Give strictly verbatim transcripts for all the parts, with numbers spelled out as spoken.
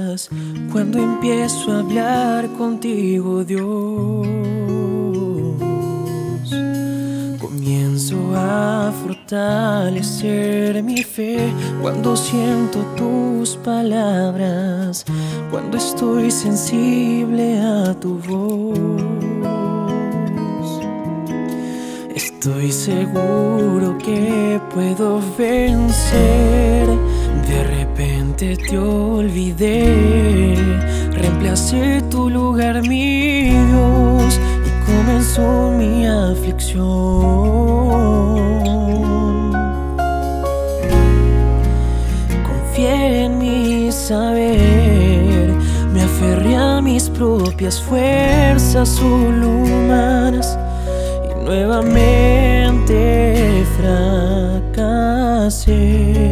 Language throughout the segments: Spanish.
palabras cuando empiezo a hablar contigo, Dios. Comienzo a fortalecer mi fe cuando siento tus palabras, cuando estoy sensible a tu voz. Estoy seguro que puedo vencer. De repente te olvidé, reemplacé tu lugar, mi Dios, y comenzó mi aflicción. Confié en mi saber, me aferré a mis propias fuerzas solo humanas, nuevamente fracasé.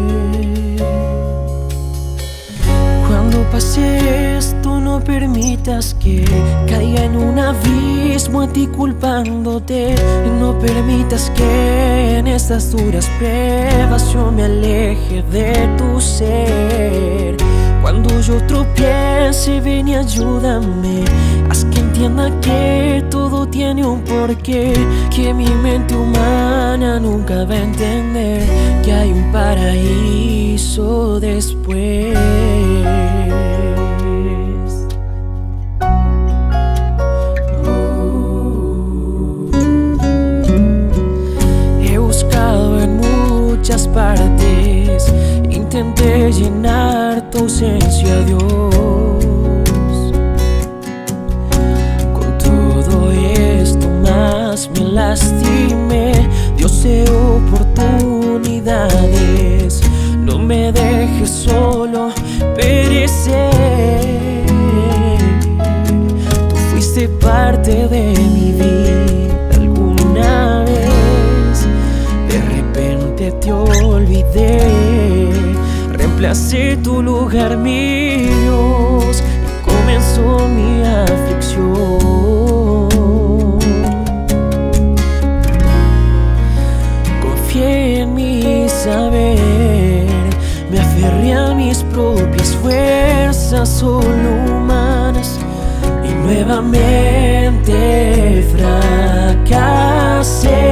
Cuando pase esto, no permitas que caiga en un abismo a ti culpándote. No permitas que en estas duras pruebas yo me aleje de tu ser. Cuando yo tropiece, ven y ayúdame. Haz que entienda que todo tiene un porqué, que mi mente humana nunca va a entender que hay un paraíso después. Uh. He buscado en muchas partes, intenté llenar tu ausencia, Dios. Me lastimé, Dios, de oportunidades. No me dejes solo perecer. Tú fuiste parte de mi vida alguna vez. De repente te olvidé, reemplacé tu lugar, mi Dios, y comenzó mi aflicción. En mi saber, me aferré a mis propias fuerzas solo humanas y nuevamente fracasé.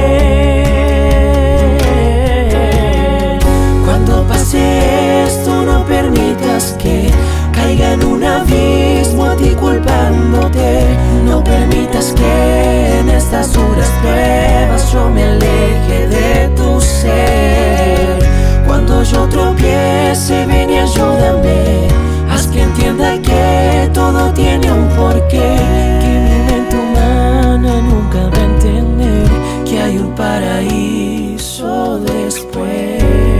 Cuando pase esto, no permitas que caiga en un abismo a ti culpándote. No permitas que en estas duras pruebas yo me aleje de tu ser. Cuando yo tropiece, ven y ayúdame. Haz que entienda que todo tiene un porqué, que mi mente humana nunca va a entender que hay un paraíso después.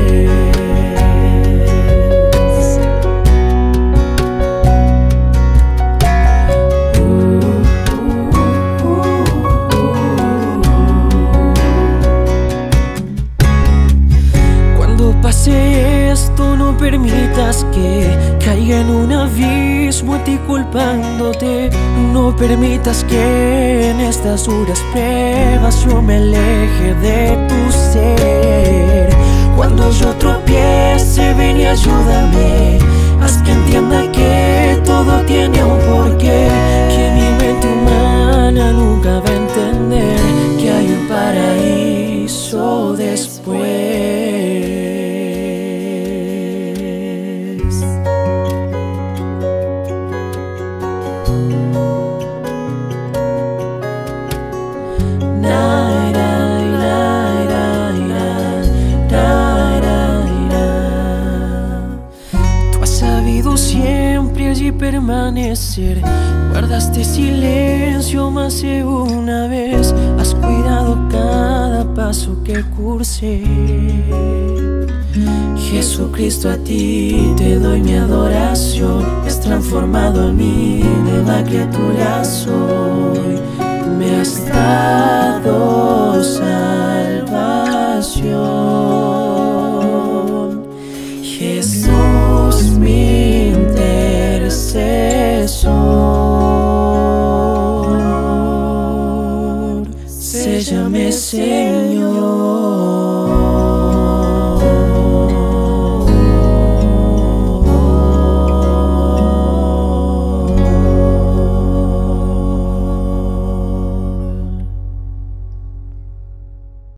Pase esto, no permitas que caiga en un abismo a ti culpándote. No permitas que en estas duras pruebas yo me aleje de tu ser. Cuando yo tropiece, ven y ayúdame. Haz que entienda que todo tiene un porqué, que mi mente humana nunca va a entender que hay un paraíso después. Siempre allí permanecer, guardaste silencio más de una vez, has cuidado cada paso que cursé. Jesucristo, a ti te doy mi adoración, has transformado en mí, nueva criatura soy. Me has dado salvación, Jesús, mi intercesor. Séllame, Señor.